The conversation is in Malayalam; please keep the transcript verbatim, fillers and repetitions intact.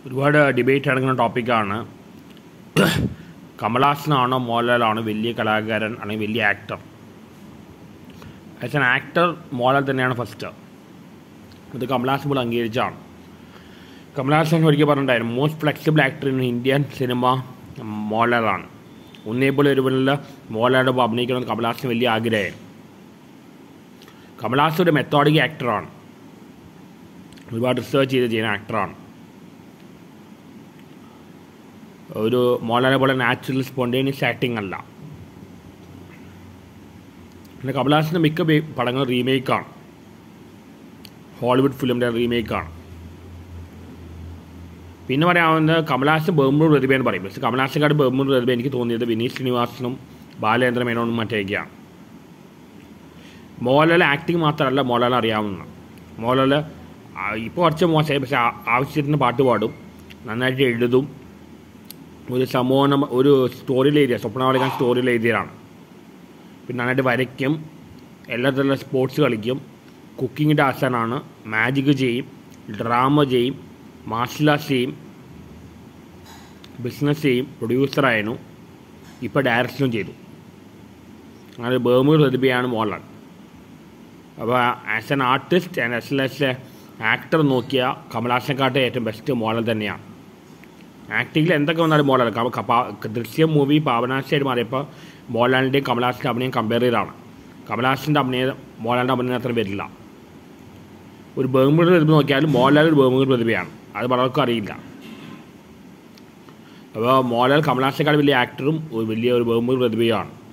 ഒരുപാട് ഡിബേറ്റ് നടക്കുന്ന ടോപ്പിക്കാണ്. കമൽഹാസനാണോ മോഹൻലാലാണോ വലിയ കലാകാരൻ അല്ലെങ്കിൽ വലിയ actor? As an actor Mohanlal തന്നെയാണ് ഫസ്റ്റ്. ഇത് കമൽഹാസൻ പോലും അംഗീകരിച്ചാണ്. കമൽഹാസൻ ഒരിക്കൽ പറഞ്ഞിട്ടുണ്ടായിരുന്നു, most flexible actor in Indian cinema മോഹൻലാലാണ്. ഒന്നേപോലെ ഒരുപോലെ മോഹൻലാലിൻ്റെ ഒപ്പം അഭിനയിക്കണമെന്ന് കമൽഹാസന് വലിയ ആഗ്രഹമായിരുന്നു. കമൽഹാസൻ ഒരു മെത്തോഡിക് ആക്ടറാണ്, ഒരുപാട് റിസർച്ച് ചെയ്ത് ചെയ്യുന്ന ആക്ടറാണ്. ഒരു മോഹൻലാലിനെ പോലെ നാച്ചുറൽ സ്പോണ്ടേനിയസ് ആക്ടിങ് അല്ല. പിന്നെ കമൽഹാസൻ്റെ മിക്ക പടങ്ങൾ റീമേക്കാണ്, ഹോളിവുഡ് ഫിലിമിൻ്റെ റീമേക്കാണ്. പിന്നെ പറയാവുന്നത് കമൽഹാസൻ ബഹുമുഖ പ്രതിഭയെന്ന് പറയും. പക്ഷേ കമൽഹാസൻകാരുടെ ബഹുമുഖ പ്രതിഭ എനിക്ക് തോന്നിയത് വിനീത് ശ്രീനിവാസനും ബാലചന്ദ്ര മേനോനും മറ്റേക്കാണ്. മോഹൻലാൽ ആക്ടിങ് മാത്രമല്ല മോഹൻലാൽ അറിയാവുന്ന. മോഹൻലാൽ ഇപ്പോൾ കുറച്ച് മോശമായി, പക്ഷേ ആവശ്യത്തിന് പാട്ട് പാടും, നന്നായിട്ട് എഴുതും, ഒരു സമൂഹം ഒരു സ്റ്റോറിയിൽ എഴുതിയ സ്വപ്നവാളിക്കാൻ സ്റ്റോറിയിൽ എഴുതിയതാണ്. പിന്നെ നന്നായിട്ട് വരയ്ക്കും, എല്ലാ തരം സ്പോർട്സ് കളിക്കും, കുക്കിങ്ങിൻ്റെ ആശാനാണ്, മാജിക് ചെയ്യും, ഡ്രാമ ചെയ്യും, മാർഷൽ ആർട്സ് ചെയ്യും, ബിസിനസ് ചെയ്യും, പ്രൊഡ്യൂസറായിരുന്നു, ഇപ്പോൾ ഡയറക്ഷനും ചെയ്തു. അങ്ങനെ ബഹുമുഖ പ്രതിഭയാണ് മോഹൻലാൽ. അപ്പോൾ as an artist and as as a actor നോക്കിയാൽ കമൽഹാസനെക്കാട്ടെ ഏറ്റവും ബെസ്റ്റ് മോഹൻലാൽ തന്നെയാണ്. ആക്ടിങ്ങിൽ എന്തൊക്കെ വന്നാലും മോഹൻലാൽ. ദൃശ്യം മൂവി പാവനാശിയായിട്ട് മാറിയപ്പോൾ മോഹൻലാലിൻ്റെയും കമൽഹാസൻ്റെ അഭിനയം കമ്പയർ ചെയ്താണ്. കമൽഹാസൻ്റെ അഭിനയം മോഹൻലാലിൻ്റെ അഭിനയം അത്ര വരില്ല. ഒരു ബഹുമുഖ പ്രതിഭ നോക്കിയാലും മോഹൻലാൽ ഒരു ബഹുമുഖ പ്രതിഭയാണ്, അത് പലർക്കും അറിയില്ല. അപ്പോൾ മോഹൻലാൽ കമൽഹാസനേക്കാൾ വലിയ ആക്ടറും ഒരു വലിയ ഒരു ബഹുമുഖ പ്രതിഭയാണ്.